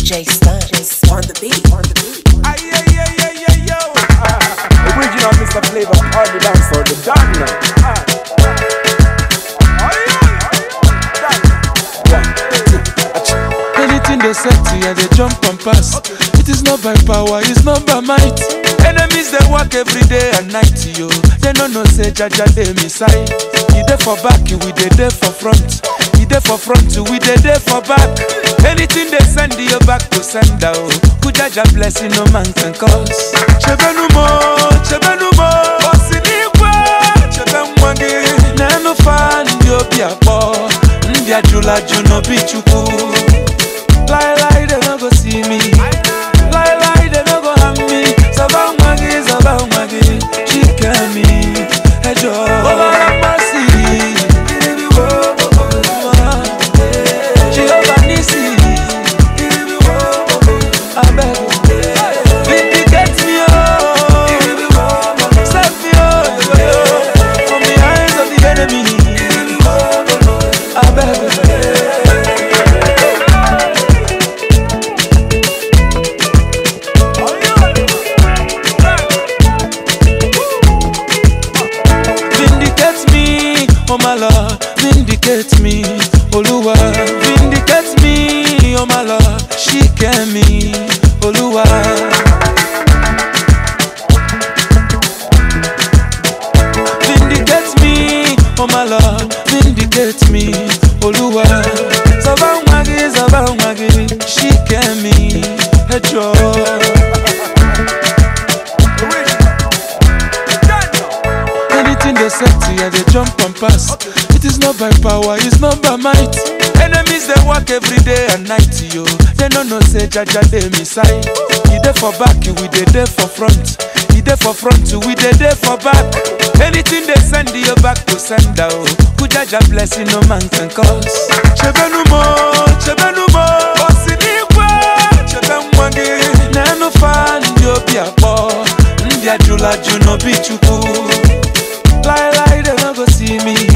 DJ Stunts on the beat. Original Mr. Flavour, all the dancer, the done. Anything they set to, they jump and pass. It is not by power, it's not by might. Enemies they work every day and night, yo. They don't know say Jaja they missile. He there for back, we they there for front. He there for front, we they there for back. Anything they send you back to send out. Good Jaja blessing no man can cause. Chebenumo, Osiniwa, Chebemwagi. Nano fan yo biabo. Ndia jula juno bichuku. Lie, they no go see me. Lie, they no go have me. Sabangwagi, she can me. Ejo, oh mercy. Jehovah Nisi. I beg, vindicate me, oh. Save me, oh, from the hands of the enemy. I beg. Oh my Lord, vindicate me, Oluwa. Vindicate me, oh my Lord, shike me, Oluwa. Vindicate me, oh my Lord, vindicate me, Oluwa. Zabangwagi, shike me, Ejo. They set to they jump and pass. It is not by power, it's not by might. Enemies they work every day and night, yo. They don't know say Jaja they missile. He there for back, we they there for front. He there for front, we they there for back. Anything they send you back to send out. Good Jaja blessing no man can cause. Chebenumo, Osiniwa, Chebemwagi. Nano fan yo biabo. Ndia jula juno bichuku. Lie, they no go see me.